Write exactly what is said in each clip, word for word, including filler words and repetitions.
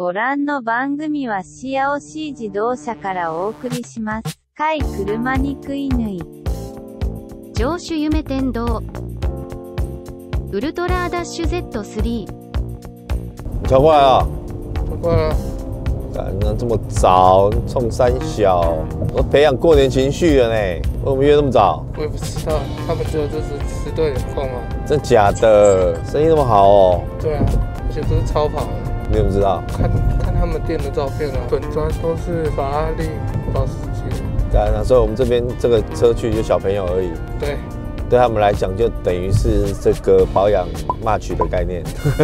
ご覧の番組はシアオシー自動車からお送りします。甲斐車肉犬上州夢天堂ウルトラダッシュ ゼットスリー。 超快啊！ 超快啊！ 干，那这么早，冲三小，我培养过年情绪了呢。为什么约那么早？ 我也不知道，他们只有这时时段有空啊。 真假的？生意那么好哦？ 对啊，而且都是超跑的。 你怎么知道？ 看看他们店的照片啊，本专都是法拉利、保时捷。 当然，所以我们这边这个车去就小朋友而已。 对。 对他们来讲，就等于是这个保养 March 的概念。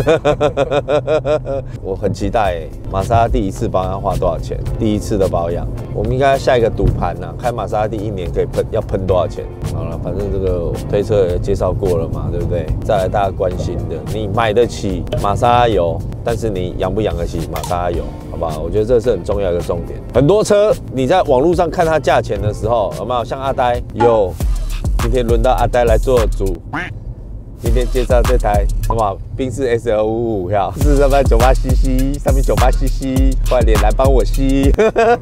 我很期待玛莎拉蒂一次保养要花多少钱？第一次的保养，我们应该下一个赌盘呐，开玛莎拉蒂一年可以喷要喷多少钱？好了，反正这个推车也介绍过了嘛，对不对？再来大家关心的，你买得起玛莎拉油，但是你养不养得起玛莎拉油？好不好？我觉得这是很重要的一个重点。很多车你在网络上看它价钱的时候，有没有像阿呆有？今天轮到阿呆来做主。今天介绍这台什么宾士 S L 五十五，要是上面九八 C C， 上面九八 C C， 快点来帮我吸。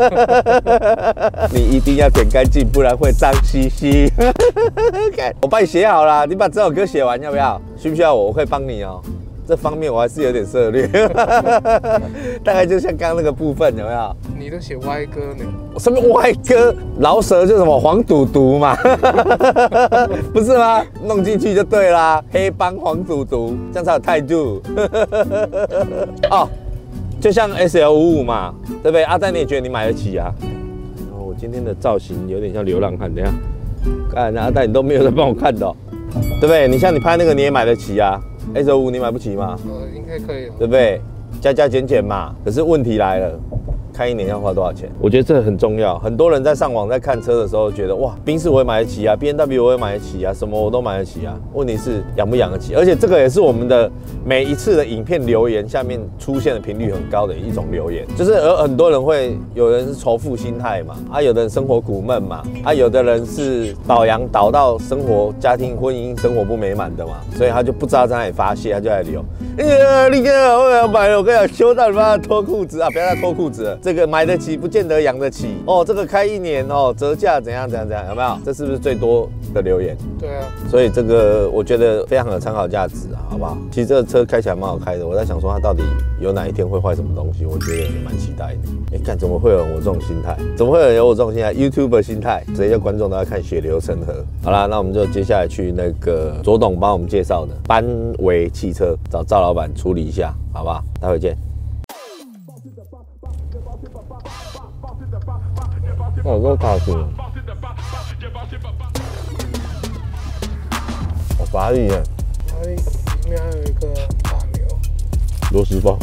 你一定要舔干净，不然会脏兮兮。我帮你写好了，你把这首歌写完要不要？需不需要我？我可以帮你哦。这方面我还是有点涉猎，大概就像刚刚那个部分，有没有？ 你都写歪歌呢？ 什么歪歌？饶舌就什么黄赌毒嘛，不是吗？弄进去就对啦，黑帮黄赌毒，这样才有态度。哦，就像 S L 五十五嘛，对不对？阿呆你也觉得你买得起啊？然后我今天的造型有点像流浪汉，等一下，看阿呆你都没有在帮我看的、哦，对不对？你像你拍那个你也买得起啊？ S L 五十五你买不起吗？ 呃，应该可以， 对不对？加加减减嘛。可是问题来了，开一年要花多少钱？我觉得这很重要。很多人在上网在看车的时候，觉得哇，宾士我也买得起啊 ，B M W 我也买得起啊，什么我都买得起啊。问题是养不养得起？而且这个也是我们的每一次的影片留言下面出现的频率很高的一种留言，就是有很多人会，有人是仇富心态嘛，啊，有的人生活苦闷嘛，啊，有的人是倒洋倒到生活、家庭、婚姻生活不美满的嘛，所以他就不知道在哪里发泄，他就来留。哎呀，你看我要买了，我跟你讲，修到你妈脱裤子啊！不要再脱裤子了。这个买得起，不见得养得起哦。这个开一年哦，折价怎样怎样怎样，有没有？这是不是最多的留言？ 对啊。所以这个我觉得非常有参考价值啊，好不好？其实这个车开起来蛮好开的，我在想说它到底有哪一天会坏什么东西，我觉得也蛮期待的。哎，看怎么会有我这种心态？怎么会有人有我这种心态 ？YouTuber 心态，这些观众都要看血流成河。好啦，那我们就接下来去那个左董帮我们介绍的班维汽车，找赵老板处理一下，好不好？待会见。哦，这个卡死了。哦，法拉利耶。 法拉利里面还有一个大牛。 螺丝包。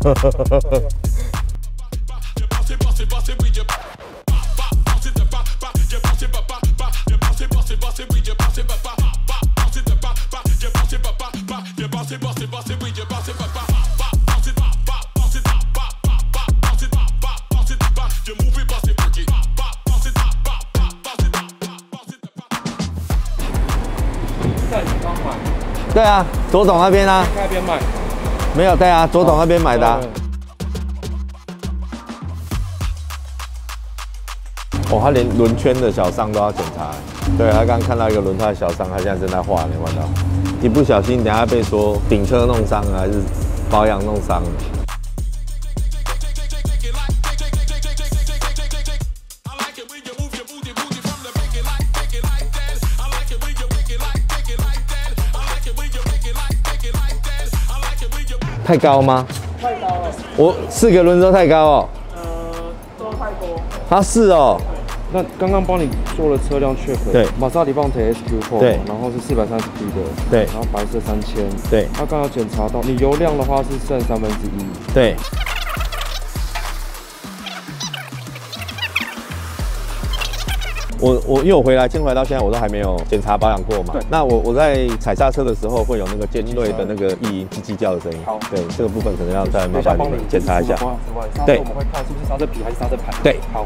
对啊，左董那边啊， 那边买， 没有对啊，左董那边买的、啊。哦，他连轮圈的小伤都要检查。对他刚刚看到一个轮胎的小伤，他现在正在画，你看到？一不小心，等下被说顶车弄伤了，还是保养弄伤了。太高吗？ 太高了。 我四个轮子都太高哦。 呃，都太多。 它是哦。 那刚刚帮你做了车辆 check， 对，玛莎拉蒂棒腿 S Q 四，对，然后是四百三十匹的， 对， 然后白色三千， 对。 他刚刚检查到你油量的话是剩三分之一， 对。我我因为我回来，先回来到现在，我都还没有检查保养过嘛。那我我在踩刹车的时候，会有那个尖锐的那个异音叽叽叫的声音。好，对，这个部分可能要再麻烦你们检查一下。对， 我们会看是不是刹车皮还是刹车盘。 对， 好。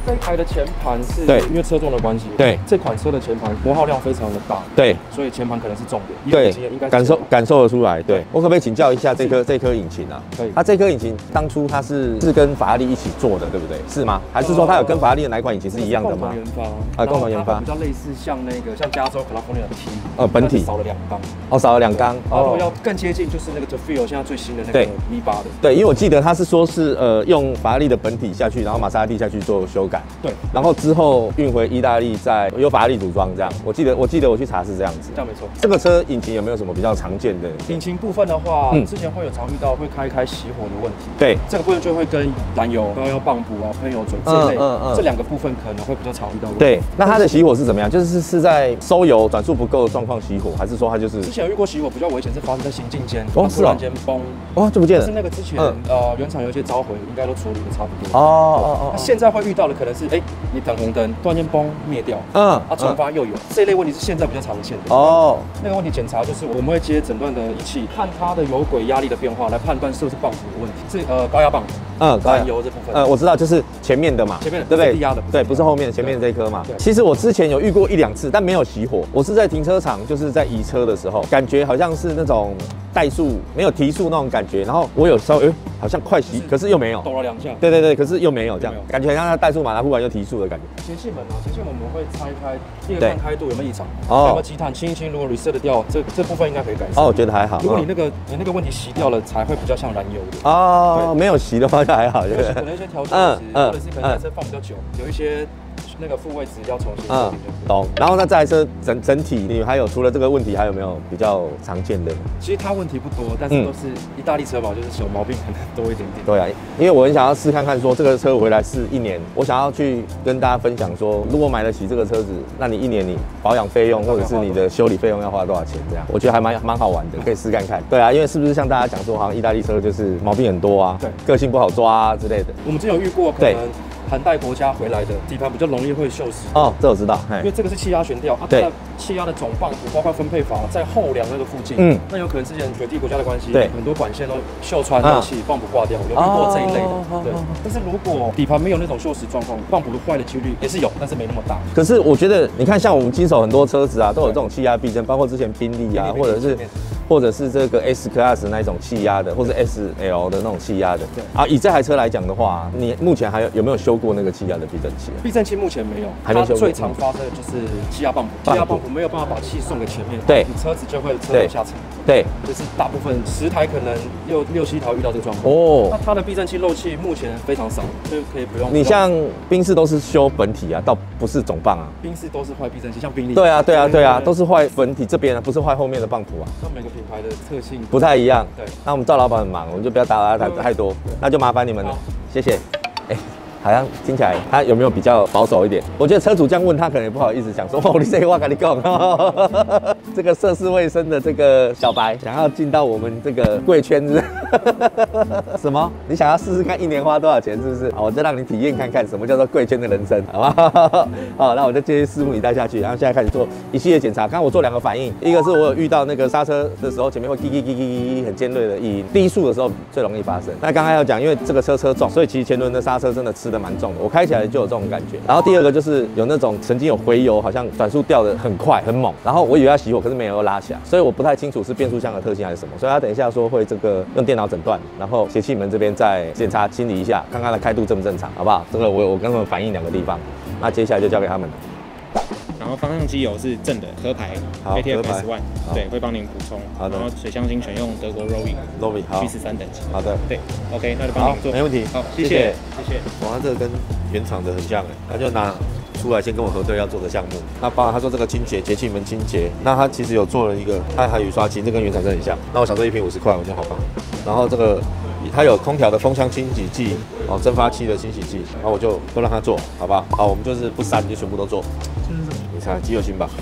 这一台的前盘是， 对， 因为车重的关系， 对， 这款车的前盘磨耗量非常的大， 对， 所以前盘可能是重点， 对， 应该感受感受得出来。对，我可不可以请教一下这颗这颗引擎啊？ 可以。 它这颗引擎当初它是是跟法拉利一起做的，对不对？是吗？还是说它有跟法拉利的哪一款引擎是一样的吗？ 共同研啊， 发， 共同研发， 比较类似像那个像加州 California 的 T， 呃，本体少了两缸， 哦，少了两缸。 哦，如果要更接近，就是那个 Tefio 现在最新的那个 V 八的。 对，因为我记得他是说是呃用法拉利的本体下去，然后玛莎拉蒂下去做修改。 对， 然后之后运回意大利，再由法拉利组装这样。我记得我记得我去查是这样子。 这样没错。 这个车引擎有没有什么比较常见的？ 引擎部分的话， 嗯之前会有常遇到会开开熄火的问题。 对， 这个部分就会跟燃油、高压泵补啊、喷油嘴这一类，嗯嗯嗯、这两个部分可能会比较常遇到。 对，那它的熄火是怎么样？就是是在收油转速不够的状况熄火，还是说它就是之前有遇过熄火比较危险是发生在行进间， 哦， 突然间崩， 哦，就不见了。 是那个之前、嗯、呃原厂有一些召回，应该都处理的差不多。 哦哦哦。 那现在会遇到的可能是，哎，你等红灯突然间崩灭掉， 嗯， 啊重发又有，这一类问题是现在比较常见的。哦，那个问题检查就是我们会接诊断的仪器，看它的油轨压力的变化来判断是不是泵浦的问题，是呃高压泵。 嗯， 燃油这部分， 呃，我知道，就是前面的嘛， 前面的， 对不对？ 低压的， 对，不是后面前面这颗嘛。其实我之前有遇过一两次，但没有熄火。我是在停车场，就是在移车的时候，感觉好像是那种怠速没有提速那种感觉，然后我有稍微，哎，好像快熄，可是又没有， 抖了两下。 对对对，可是又没有这样，感觉很像它怠速马达忽然又提速的感觉。 节气门啊，节气门我们会拆开，第二个看开度有没有异常， 哦， 有没有积碳，清一清，如果 reset 的掉，这这部分应该可以改善。 哦，我觉得还好。 如果你那个你那个问题熄掉了，才会比较像燃油的。 哦，没有熄的话就还好。 可能一些调整值，或者是可能台车放比较久，有一些那个副位置要重新设定。 懂。然后那这台车整整体，你还有除了这个问题，还有没有比较常见的？ 其实它问题不多，但是都是意大利车嘛，就是小毛病可能多一点点。 对啊，因为我很想要试看看，说这个车回来试一年，我想要去跟大家分享说，如果买得起这个车子，那你一年你保养费用或者是你的修理费用要花多少钱？这样，我觉得还蛮蛮好玩的，可以试看看。对啊，因为是不是像大家讲说，好像意大利车就是毛病很多啊，对，个性不好抓啊之类的。 我们之前有遇过，可能寒带国家回来的底盘比较容易会锈蚀。 哦，这我知道， 因为这个是气压悬吊，啊，它的气压的总泵浦包括分配阀在后梁那个附近，嗯，那有可能之前雪地国家的关系，对，很多管线都锈穿漏气，泵浦挂掉，有遇过这一类的，对。但是如果底盘没有那种锈蚀状况，泵浦坏的几率也是有，但是没那么大。 可是我觉得，你看像我们经手很多车子啊，都有这种气压避震，包括之前宾利啊，或者是。或者是这个 S Class 那一种气压的，或者 S L 的那种气压的。对啊，以这台车来讲的话，你目前还有有没有修过那个气压的避震器？ 避震器目前没有， 还没修过。 最常发生的就是气压泵浦，气压泵浦没有办法把气送给前面， 对， 你车子就会车流下沉。 对， 就是大部分十台可能六六七台遇到这个状况。哦，那它的避震器漏气目前非常少，所以可以不用。 你像宾士都是修本体啊，倒不是总泵啊。 宾士都是坏避震器，像宾利。 对啊，对啊，对啊，都是坏本体这边啊，不是坏后面的泵浦啊。 那每个品牌的特性不太一样。 对， 那我们赵老板很忙，我们就不要打扰他太多，那就麻烦你们了，谢谢。哎。好像听起来他有没有比较保守一点？我觉得车主这样问他可能也不好意思讲说，哦，你这个话跟你讲，这个涉世未深的这个小白想要进到我们这个贵圈子，什么？你想要试试看一年花多少钱是不是？好，我就让你体验看看什么叫做贵圈的人生，好吧？好，那我就继续拭目以待下去，然后现在开始做一系列检查。刚刚我做两个反应，一个是我有遇到那个刹车的时候前面会滴滴滴滴滴很尖锐的异音，低速的时候最容易发生。那刚才有讲，因为这个车车重，所以其实前轮的刹车真的吃的蛮重的，我开起来就有这种感觉。然后第二个就是有那种曾经有回油，好像转速掉的很快很猛，然后我以为要熄火，可是没有拉起来，所以我不太清楚是变速箱的特性还是什么。所以他等一下说会这个用电脑诊断，然后节气门这边再检查清理一下，看看它的开度正不正常，好不好？这个我我跟他们反映两个地方，那接下来就交给他们了。 然后方向机油是正的，壳牌 A T F S one， 对，会帮您补充。好的。然后水箱型选用德国 Rovi，Rovi 好 G 十三等级。好的，对 ，OK， 那就帮您做， 没问题。 好，谢谢，谢谢。 哇，他这个跟原厂的很像哎，他就拿出来先跟我核对要做的项目。那包含他说这个清洁节气门清洁，那他其实有做了一个，他还有雨刷漆，这跟原厂真的很像。那我想说一瓶五十块，我觉得好棒。然后这个它有空调的风箱清洗剂，哦，蒸发器的清洗剂，然后我就都让他做，好吧？好，我们就是不删，就全部都做。你猜机油芯吧？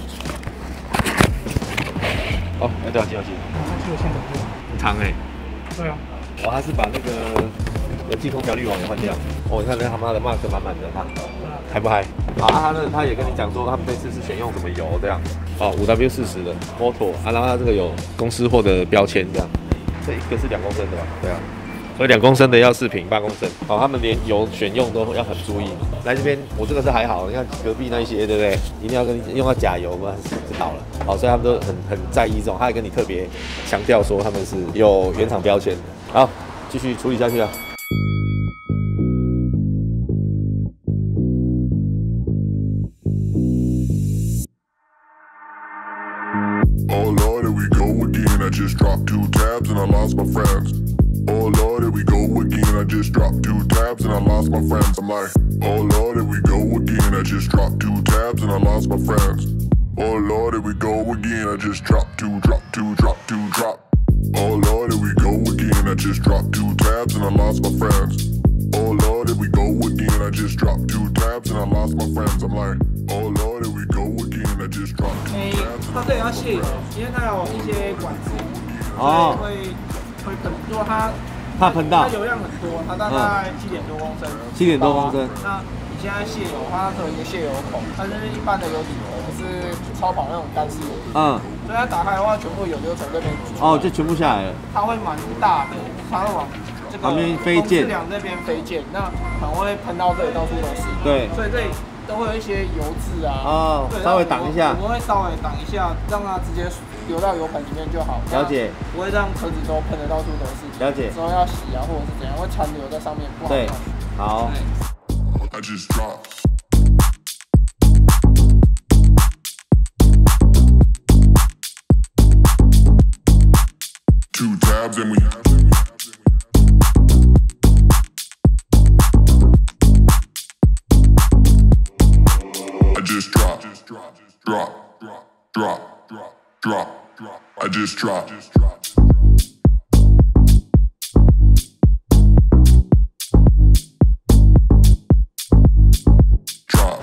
哦，哎对啊，机油芯。 它机油芯怎么用？ 很长哎。 对啊。 哦，他是把那个冷气空调滤网也换掉。哦，你看那他妈的 mark 满满的，他嗨不嗨？啊，他呢，他也跟你讲说，他们这次是选用什么油这样。哦，五 W 四十的 motor 啊，然后它这个有公司货的标签这样。这一个是两公升的吧？对啊。 所以两公升的要四瓶，八公升。好，他们连油选用都要很注意。来这边，我这个是还好，你看隔壁那一些，对不对？一定要跟用到假油，不然就倒了。好，所以他们都很很在意这种，他还跟你特别强调说他们是有原厂标签的。好，继续处理下去啊。 Oh Lord, here we go again. I just dropped two tabs and I lost my friends. Oh Lord, here we go again. I just dropped two tabs and I lost my friends. I'm like, oh Lord, here we go again. I just dropped two tabs and I lost my friends. Oh Lord, here we go again. I just dropped two, drop two, drop two, drop. Oh Lord, here we go again. I just dropped two tabs and I lost my friends. Oh Lord, here we go again. I just dropped two tabs and I lost my friends. I'm like, oh Lord, here we go again. I just dropped two tabs. 它这里要卸油，因为它有一些管子，哦，会会喷。如果它怕喷到， 它油量很多，它大概七点多公升。 七点多公升。 那你现在卸油，它都有一个卸油孔，它就是一般的油底油，不是超跑那种干式油。嗯。所以它打开的话，全部油就从这边哦，就全部下来了。 它会蛮大的，它会往这个旁边飞溅， 两这边飞溅，那可能会喷到这里，到处都是。 对。所以这里都会有一些油渍啊。 哦。稍微挡一下。 我们会稍微挡一下，让它直接流到油盆里面就好。 了解。 不会让车子都喷得到处都是。 了解。 之后要洗啊，或者是怎样，会残留在上面，不好看。 对。好。 I just dropped. Two tabs and we I just drop, drop, drop, drop, drop, drop. I just drop. Drop.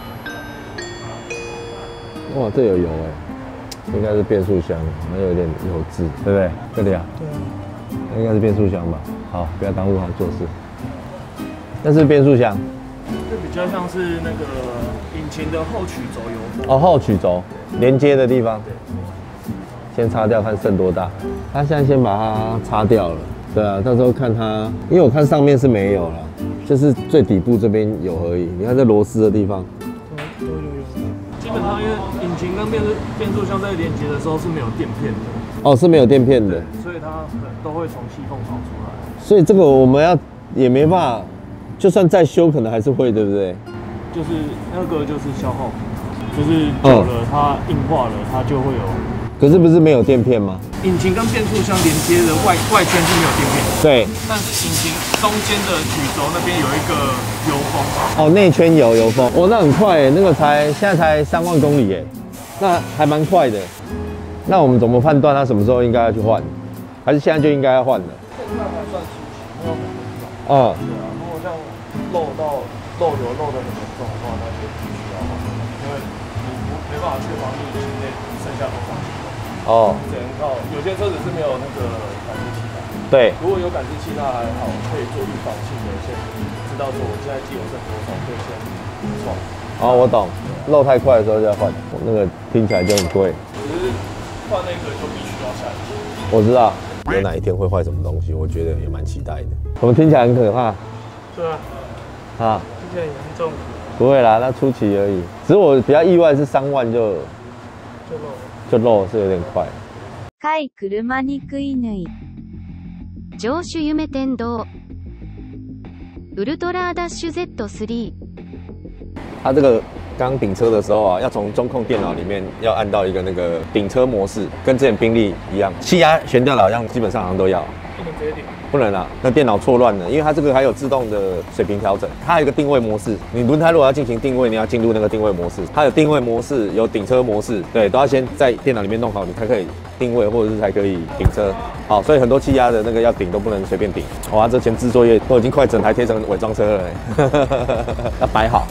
哇，这有油哎，应该是变速箱，好像有点油渍，对不对？这里啊，对，应该是变速箱吧。好，不要耽误他做事。那是变速箱， 这比较像是那个引擎的后曲轴油封。 哦，后曲轴连接的地方，先擦掉看渗多大。他现在先把它擦掉了，对啊，到时候看它，因为我看上面是没有了，就是最底部这边有而已。你看这螺丝的地方， 有有有。基本上因为引擎跟变速变速箱在连接的时候是没有垫片的。 哦，是没有垫片的， 所以它都会从细缝跑出来。 所以这个我们要也没办法。就算再修，可能还是会，对不对？ 就是那个就是消耗品，就是久了它硬化了，它就会有。 可是不是没有垫片吗？ 引擎跟变速箱连接的外外圈是没有垫片的。 对。 但是引擎中间的曲轴那边有一个油封。 哦，内圈有油封。哦，那很快耶，那个才现在才三万公里耶，那还蛮快的。那我们怎么判断它什么时候应该要去换？还是现在就应该要换了？ 现在还算新，没有很严重。 嗯。 漏到漏油漏得很严重的话，那就必须要换，因为你没办法确保你引擎内剩下多少气筒。哦。只能靠有些车子是没有那个感知器的。 对。 如果有感知器，那还好，可以做预防性的，先知道说我现在机油剩多少，可以先补充。 哦，我懂。漏太快的时候就要换，那个听起来就很贵。 只是换那个就必须要下去。 我知道。有哪一天会坏什么东西，我觉得也蛮期待的。我们听起来很可怕。 对啊。 啊， 听起来严重。 不会啦，那初期而已。只是我比较意外是三万就就漏， 就漏是有点快。 甲斐車にくいぬい。上州夢天堂。ウルトラダッシュ ゼットスリー。 它这个刚顶车的时候啊，要从中控电脑里面要按到一个那个顶车模式，跟之前宾利一样，气压悬吊的好像基本上好像都要。 不能直接顶。 不能啦，那电脑错乱了，因为它这个还有自动的水平调整，它还有一个定位模式。你轮胎如果要进行定位，你要进入那个定位模式，它有定位模式，有顶车模式，对，都要先在电脑里面弄好，你才可以定位，或者是才可以顶车。好，所以很多气压的那个要顶都不能随便顶。哇，这前置作业都已经快整台贴成伪装车了，要摆好。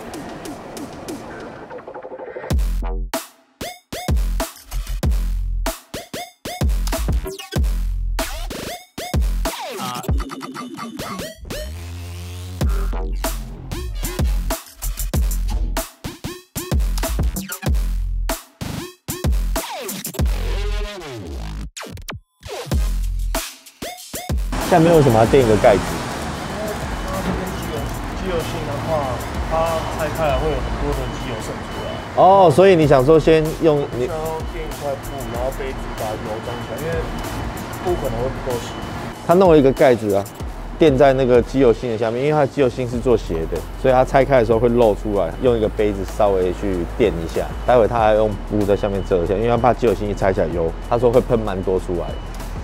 下面为什么要垫一个盖子？ 它这边机油机油性的话，它拆开来会有很多的机油渗出来。哦， 所以你想说先用你， 然后垫一块布，然后杯子把油装起来，因为布可能会不够细。 他弄了一个盖子啊，垫在那个机油芯的下面，因为它的机油芯是做斜的，所以它拆开的时候会露出来，用一个杯子稍微去垫一下。待会他还用布在下面遮一下，因为他怕机油芯一拆起来油，他说会喷蛮多出来。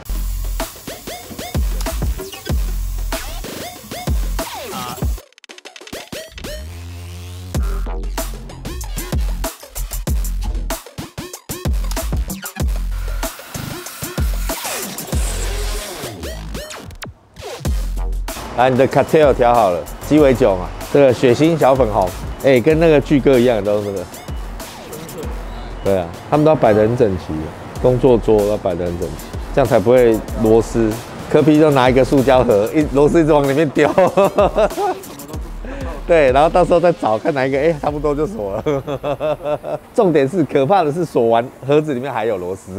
来，你的 cocktail 调好了，鸡尾酒嘛，这个血腥小粉红，哎、欸，跟那个巨哥一样，都是这个。对啊，他们都要摆得很整齐，工作桌要摆得很整齐，这样才不会螺丝。柯 P 就拿一个塑胶盒，一螺丝一直往里面丢。对，然后到时候再找看哪一个，哎、欸，差不多就锁了。重点是，可怕的是锁完盒子里面还有螺丝。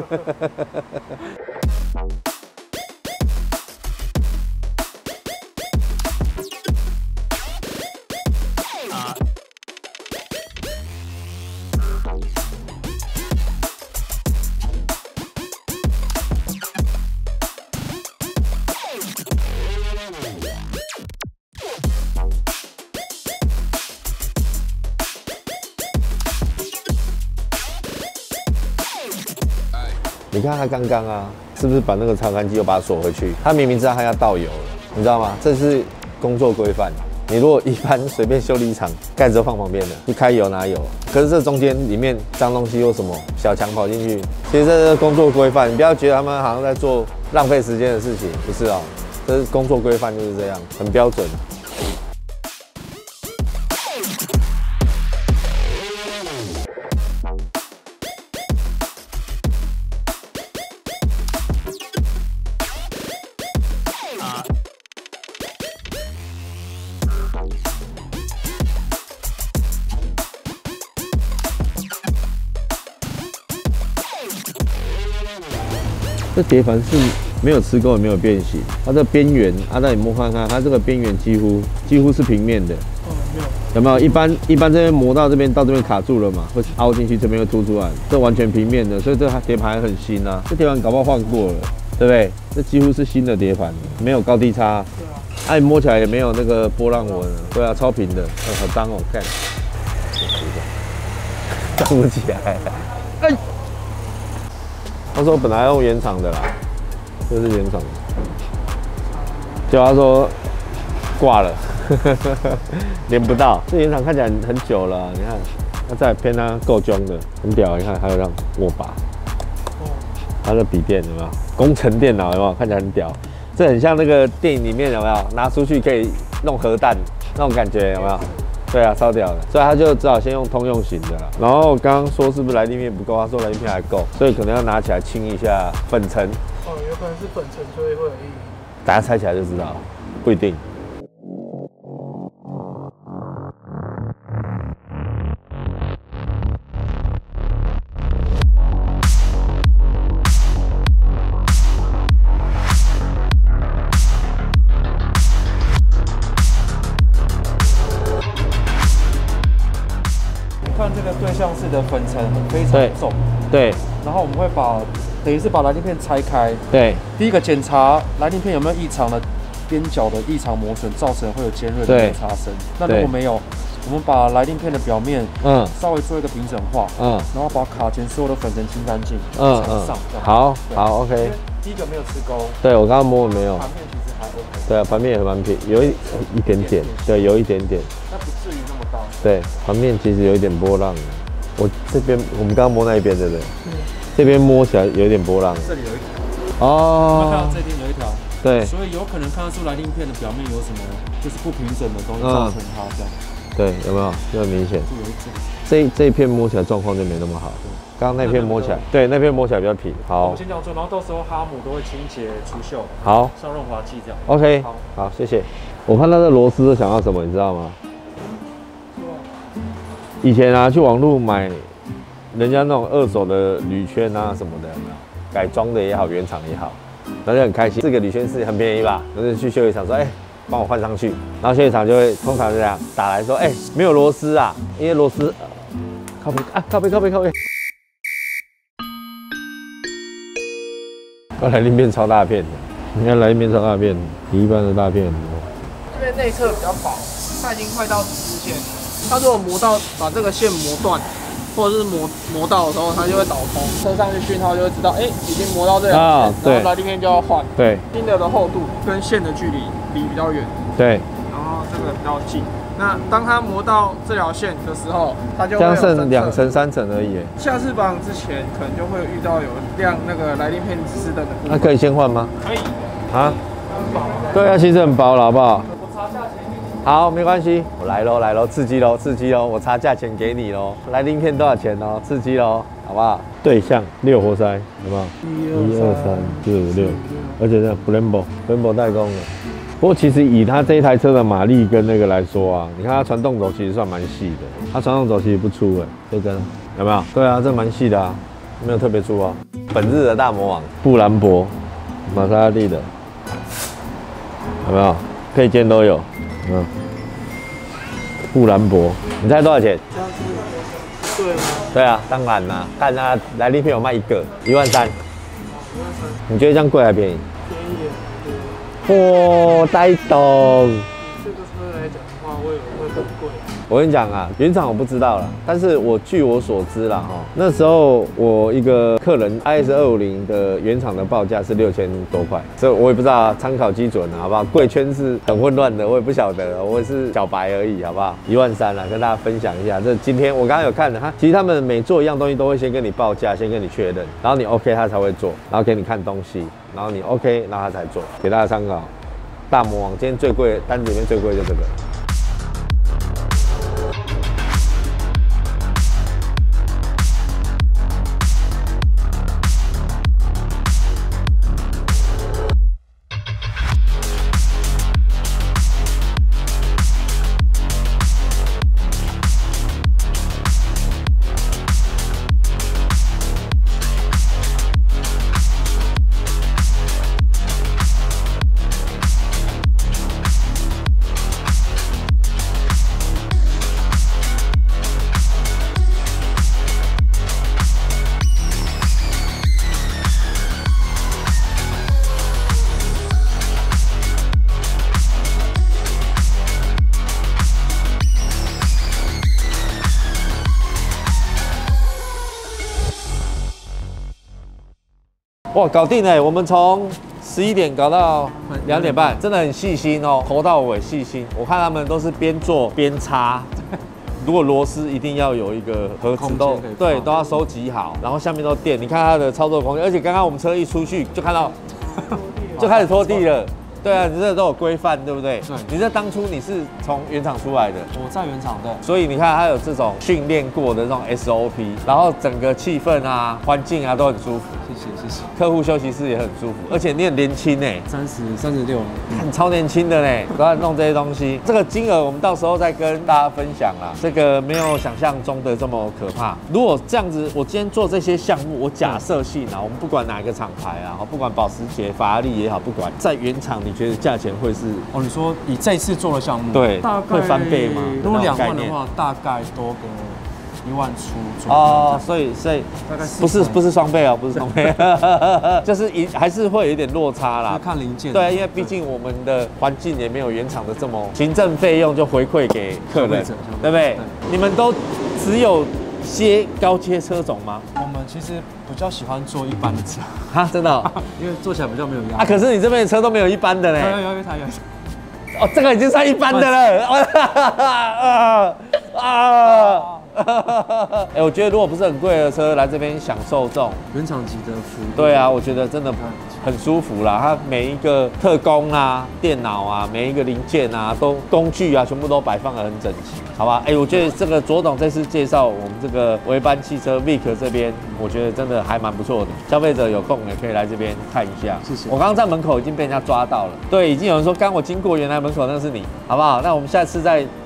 你看他刚刚啊，是不是把那个擦干机又把它锁回去？他明明知道他要倒油了，你知道吗？这是工作规范。你如果一般随便修理厂，盖子都放旁边的，一开油拿油。可是这中间里面脏东西或什么小强跑进去，其实这是工作规范。你不要觉得他们好像在做浪费时间的事情，不是哦，这是工作规范就是这样，很标准。这碟盘是没有吃钩也没有变形，它的边缘，啊，那你摸看看，它这个边缘几乎几乎是平面的。哦，没有。有没有？一般一般这边磨到这边到这边卡住了嘛，会凹进去，这边又凸出来，这完全平面的，所以这碟盘还很新啊。这碟盘搞不好换过了，对不对？这几乎是新的碟盘，没有高低差。对啊。哎、啊，摸起来也没有那个波浪纹，对啊，超平的，哦、好脏哦，看。动不起来。哎。他说本来用原厂的啦，这是原厂的，结果他说挂了，连不到。这原厂看起来很很久了、啊，你看，它再偏它够凶的，很屌。你看还有让握把，它的笔电有没有？工程电脑有没有？看起来很屌，这很像那个电影里面有没有？拿出去可以弄核弹那种感觉有没有？对啊，超屌的，所以他就只好先用通用型的啦。然后刚刚说是不是来历片不够？他说来历片还够，所以可能要拿起来清一下粉尘。 哦，有可能是粉尘，所以会有异议。 等下拆起来就知道，不一定。 看这个对向式的粉尘非常重， 对， 然后我们会把等于是把来历片拆开， 对， 第一个检查来历片有没有异常的边角的异常磨损，造成会有尖锐的摩擦声。那如果没有，我们把来历片的表面嗯稍微做一个平整化，嗯，然后把卡钳所有的粉尘清干净，嗯嗯，上好好 OK。 第一个没有吃钩， 对我刚刚摸没有， 盘面其实还 OK， 对啊，盘面也蛮平，有一一点点，对，有一点点， 但不至于那么大。对， 盘面其实有一点波浪。我这边我们刚刚摸那一边对不对？嗯。这边摸起来有一点波浪。 这里有一条。哦。看到这边有一条。对。所以有可能看得出来鳞片的表面有什么就是不平整的东西造成它这样。 对，有没有？就很明显。这这一片摸起来状况就没那么好。刚刚那片摸起来，对，那片摸起来比较平。好。 我们先这样做，然后到时候哈姆都会清洁除锈。 好。 上润滑剂这样。 OK。好，好，谢谢。我看到这螺丝想要什么，你知道吗？以前啊，去网路买人家那种二手的铝圈啊什么的，有没有？改装的也好，原厂也好， 然后就很开心。这个铝圈是很便宜吧？就是去修理厂说，哎、欸，帮我换上去，然后修理厂就会通常是这样打来说，哎、欸，没有螺丝啊，因为螺丝、呃、靠背啊，靠背靠背靠背。刚才那边超大片的，你看来一边超大片，比一般的大片很多。 这边内侧比较薄，它已经快到直线，它如果磨到把这个线磨断。或者是磨磨到的时候，它就会导通，车上去讯号就会知道，哎、欸，已经磨到这条线，啊、然后来这边就要换。对，新的的厚度跟线的距离离比较远。对，然后这个比较近。那当它磨到这条线的时候，它就会有这样剩两层三层而已。下次保养之前，可能就会遇到有亮那个来电片指示灯的部分。 那可以先换吗？ 可以。 啊？对啊，其实很薄了，好不好？好，没关系，我来喽，来喽，刺激喽，刺激喽，我差价钱给你喽。来鳞片多少钱哦？刺激喽，好不好？对象六活塞，好不好？一二三四五六，而且是 Brembo，Brembo 代工的。不过其实以它这一台车的马力跟那个来说啊，你看它传动轴其实算蛮细的，它传动轴其实不粗哎，这根有没有？对啊，这蛮细的啊，没有特别粗啊。本日的大魔王，布兰博，玛莎拉蒂的，有没有？配件都有。嗯，布兰博，你猜多少钱？ 这样子对吗？ 对啊，当然啦，看它来鳞片有卖一个，一万三。一万三。你觉得这样贵还便宜？便宜点。哇，呆懂。 这个车来讲的话，会会很贵。 我跟你讲啊，原厂我不知道啦，但是我据我所知啦，哈，那时候我一个客人 I S 二五零的原厂的报价是六千多块，这我也不知道参考基准啊，好不好？贵圈是很混乱的，我也不晓得，我也是小白而已，好不好？一万三啦，跟大家分享一下。这今天我刚刚有看的，他其实他们每做一样东西都会先跟你报价，先跟你确认，然后你 OK 他才会做，然后给你看东西，然后你 OK， 然后他才做，给大家参考。大魔王今天最贵单子里面最贵就这个。哇，搞定了！我们从十一点搞到两点半，真的很细心哦，头到尾细心。我看他们都是边做边擦，如果螺丝一定要有一个盒子都对，都要收集好，然后下面都垫。你看它的操作空间，而且刚刚我们车一出去就看到，就开始拖地了。对啊，你这都有规范，对不对？对。你这当初你是从原厂出来的， 我在原厂的， 所以你看它有这种训练过的这种 S O P， 然后整个气氛啊、环境啊都很舒服。 谢谢谢谢。 客户休息室也很舒服，而且你很年轻哎， 三十三十六， 很超年轻的嘞，都在弄这些东西。这个金额我们到时候再跟大家分享啦。这个没有想象中的这么可怕。如果这样子，我今天做这些项目，我假设性啊，我们不管哪一个厂牌啊，不管保时捷、法拉利也好，不管在原厂，你觉得价钱会是？ 哦，你说以这次做的项目， 对，大概会翻倍吗？ 如果两万的话，大概多个一万出左右。 哦，所以所以大概不是不是双倍哦，不是双倍，就是一还是会有一点落差啦。 看零件。 对，因为毕竟我们的环境也没有原厂的这么行政费用就回馈给客人，对不对？你们都只有接高阶车种吗？ 我们其实比较喜欢做一般的车。 哈，真的、哦？ 因为做起来比较没有压力。 啊，可是你这边的车都没有一般的嘞。 有有有一台有一台。 哦，这个已经算一般的了。啊啊！哎，我觉得如果不是很贵的车来这边享受这种原厂级的服务， 对啊，我觉得真的很舒服啦。它每一个特工啊、电脑啊、每一个零件啊、都工具啊，全部都摆放得很整齐，好吧？哎，我觉得这个左董这次介绍我们这个微班汽车 Vic 这边，我觉得真的还蛮不错的。消费者有空也可以来这边看一下。 谢谢。 我刚刚在门口已经被人家抓到了，对，已经有人说刚我经过，原来门口那是你，好不好？那我们下次再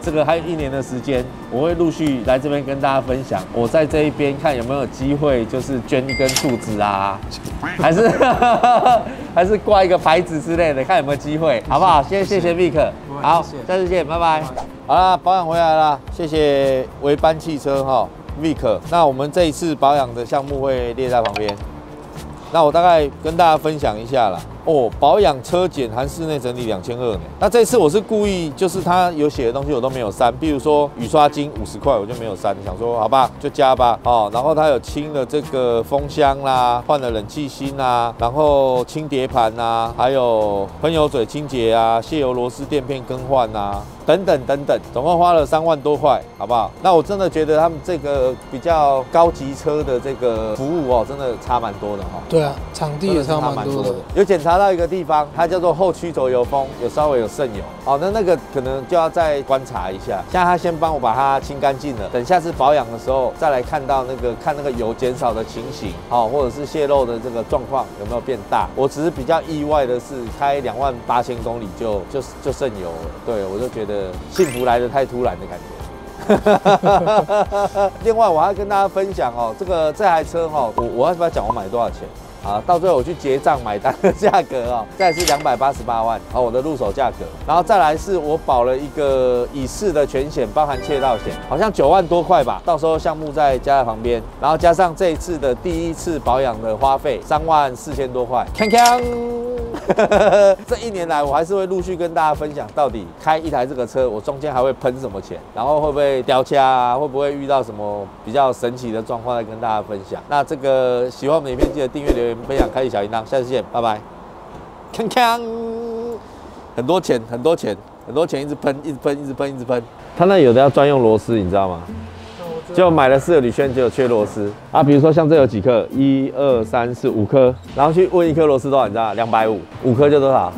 这个还有一年的时间，我会陆续来这边跟大家分享。我在这一边看有没有机会，就是捐一根树枝啊，还是还是挂一个牌子之类的，看有没有机会，好不好？先谢谢 Vic， 好，下次见，拜拜。好啦，保养回来了，谢谢维班汽车哈 Vic。那我们这一次保养的项目会列在旁边。那我大概跟大家分享一下啦。哦，保养车检含室内整理两千二呢。那这次我是故意，就是它有写的东西我都没有删，比如说雨刷精五十块我就没有删，想说好吧就加吧哦。然后它有清了这个风箱啦，换了冷气芯啊，然后清碟盘啊，还有喷油嘴清洁啊，卸油螺丝垫片更换啊。等等等等，总共花了三万多块，好不好？那我真的觉得他们这个比较高级车的这个服务哦，真的差蛮多的哈。 对啊，场地也差蛮多的。 有检查到一个地方，它叫做后驱轴油封，有稍微有渗油。哦，那那个可能就要再观察一下。现在他先帮我把它清干净了，等下次保养的时候再来看到那个看那个油减少的情形，好、哦，或者是泄漏的这个状况有没有变大。我只是比较意外的是，开两万八千公里就就就渗油了。对，我就觉得。幸福来得太突然的感觉。另外，我还要跟大家分享哦，这个这台车哦，我我要不要讲我买多少钱啊？到最后我去结账买单的价格哦，再是两百八十八万，好，我的入手价格。然后再来是我保了一个乙式的全险，包含窃盗险，好像九万多块吧。到时候项目再加在旁边，然后加上这一次的第一次保养的花费三万四千多块，锵锵。这一年来，我还是会陆续跟大家分享，到底开一台这个车，我中间还会喷什么钱，然后会不会掉价啊，会不会遇到什么比较神奇的状况，再跟大家分享。那这个喜欢我们的影片，记得订阅、留言、分享、开启小铃铛，下次见，拜拜。锵锵，很多钱，很多钱，很多钱，一直喷，一直喷，一直喷，一直喷。他那有的要专用螺丝，你知道吗？就买了四个铝圈，只有缺螺丝啊。比如说像这有几颗，一二三四五颗，然后去问一颗螺丝多少，你知道？两百五，五颗就多少？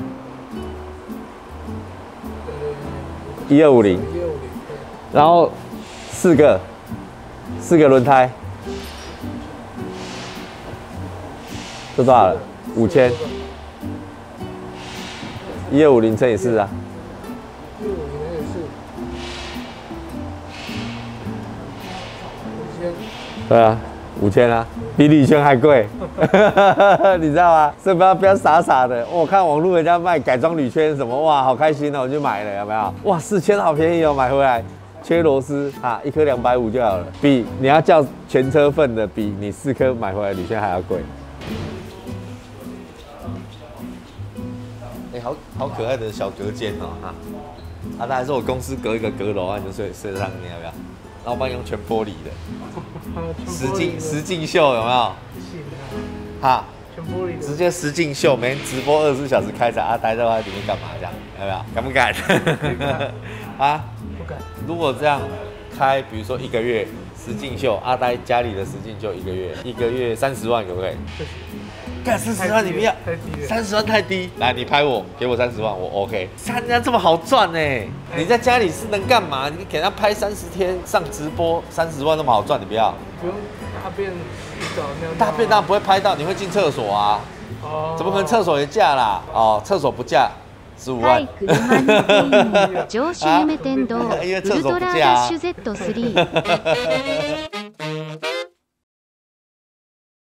一二五零。然后四个，四个轮胎，这多少了？五千。一二五零乘以四啊。对啊，五千啊，比铝圈还贵，你知道吗？所以不要不要傻傻的。我看网络人家卖改装铝圈什么，哇，好开心哦，我就买了，有没有？哇，四千好便宜哦，买回来缺螺丝啊，一颗两百五就好了，比你要叫全车份的，比你四颗买回来铝圈还要贵。哎、欸，好好可爱的小隔间哦，哈，啊，那还是我公司隔一个阁楼啊，你就睡睡上面要不要？然后我帮你用全玻璃的。实境实境秀有没有？哈，全玻璃的，直接实境秀，每天直播二十四小时开着，啊，待在里面干嘛？这样有没有？敢不敢？啊，不敢。如果这样开，比如说一个月实境秀，阿呆家里的实境秀一个月，一个月三十万可不可以？干四十万你不要，三十万太低。来，你拍我，给我三十万，我 OK。三人家这么好赚呢？你在家里是能干嘛？你给他拍三十天上直播，三十万那么好赚，你不要。 不用大便洗澡那样。 大便当然不会拍到，你会进厕所啊。哦。怎么可能厕所也架啦？哦，厕所不架。十五万。 上州夢天堂ウルトラダッシュ ゼットスリー